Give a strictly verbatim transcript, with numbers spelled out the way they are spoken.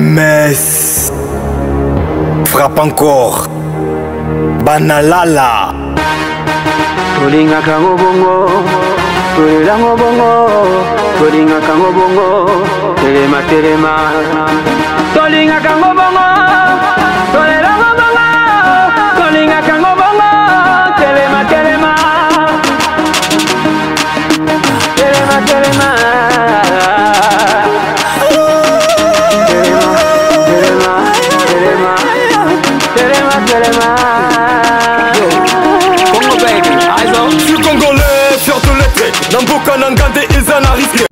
Mess frappe encore Banalala Tolinga kango bongo Tolinga bongo Tolinga kango bongo Telema telema Tolinga kango bongo Tolinga bongo Tolinga kango bongo Telema telema Telema telema Congo baby, je suis congolais, fier de l'être. Namboka Nangande, ils en a risqué.